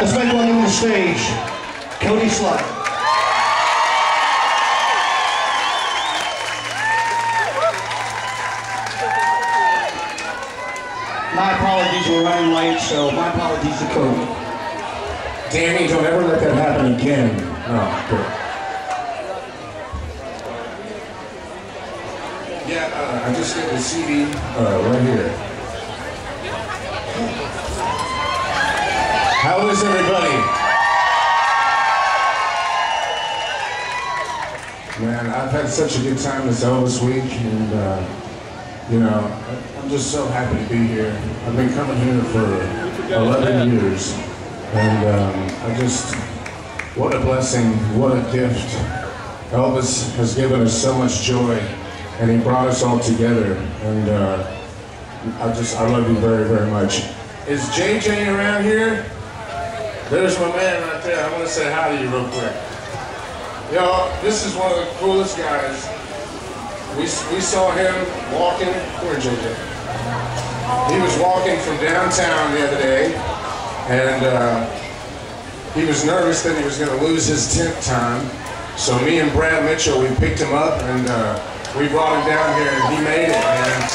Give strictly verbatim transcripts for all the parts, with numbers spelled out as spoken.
Let's make one on the stage. Cody Slide. My apologies, we're running late, so my apologies to Cody. Danny, don't ever let that happen again. No, good. Yeah, uh, I just got the C D uh, right here. How is everybody? Man, I've had such a good time this Elvis week, and uh, you know, I'm just so happy to be here. I've been coming here for eleven years, and um, I just, what a blessing, what a gift. Elvis has given us so much joy, and he brought us all together, and uh, I just, I love you very, very much. Is J J around here? There's my man right there. I want to say hi to you real quick. Yo, this is one of the coolest guys. We, we saw him walking, where J J? He was walking from downtown the other day, and uh, he was nervous that he was going to lose his tent time. So me and Brad Mitchell, we picked him up, and uh, we brought him down here, and he made it, man.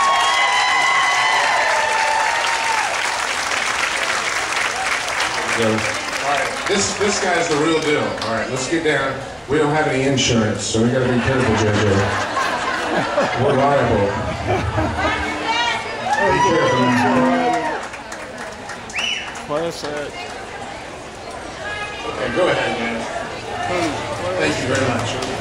All right, this, this guy's the real deal. All right, let's get down. We don't have any insurance, so we got to be careful, J J. We're liable. Be careful. Play a set. Okay, go ahead, man. Thank you very much.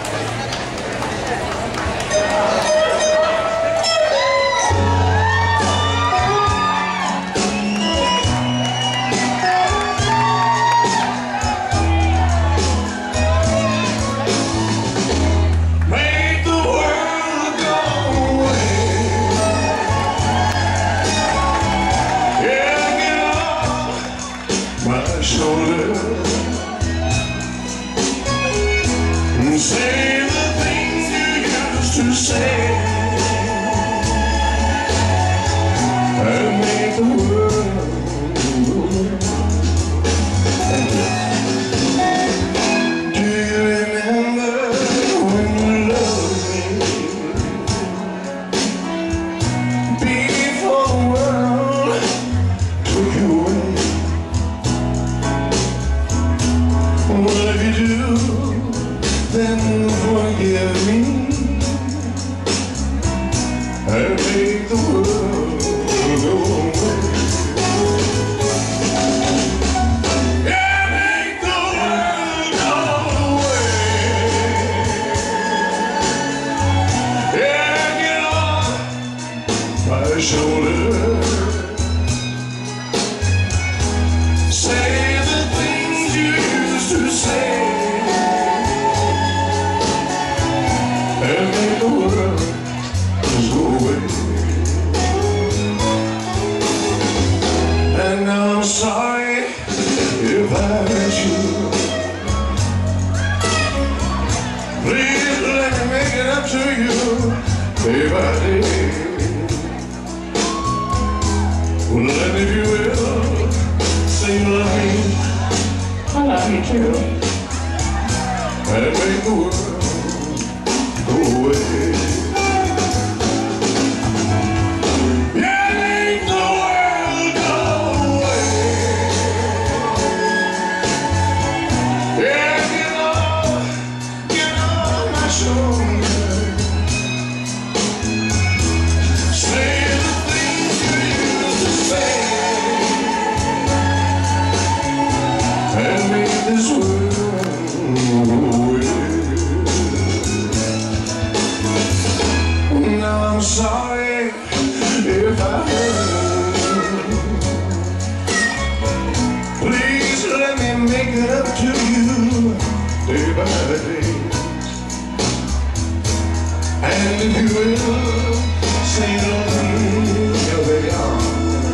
Say the things you used to say and make the world go away. Do you remember when you loved me before the world took you away? Well, if you do, then forgive me and make the world go away. Yeah, make the world go away. Yeah, get off my shoulder. Say the things you used to say and make the world just go away. And now I'm sorry if I hurt you. Please let me make it up to you day by day. Well, let me, if you will, say you love me. I love you too. And make the world go away. Yeah, make the world go away. Yeah, get off, get off my shoulder. Say the things you used to say and make this world go away. Now I'm sorry if I hurt you. Please let me make it up to you day by day. And if you will, say the things they are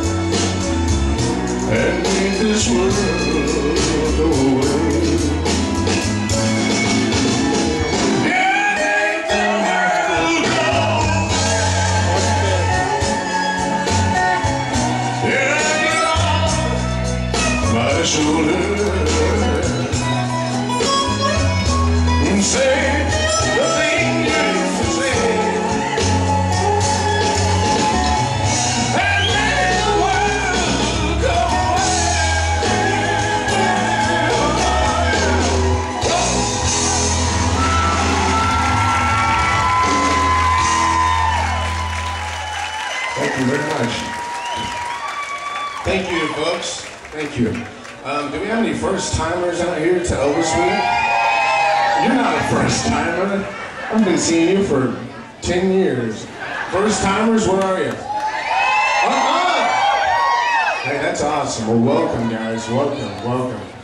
and make this world go away. shoulder and say the thing you used to say, and let the world go Thank you very much. Thank you, folks. Thank you. Um, do we have any first-timers out here to Elvis Week? You're not a first-timer. I've been seeing you for ten years. First-timers, where are you? Uh-huh. Hey, that's awesome. Well, welcome, guys. Welcome, welcome.